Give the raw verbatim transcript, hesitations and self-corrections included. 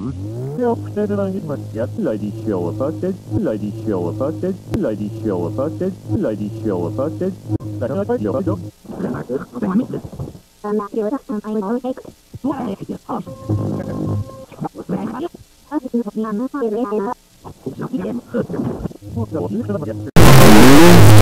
Lady show about it, lady show about it, lady show about it, lady show about it. I'm not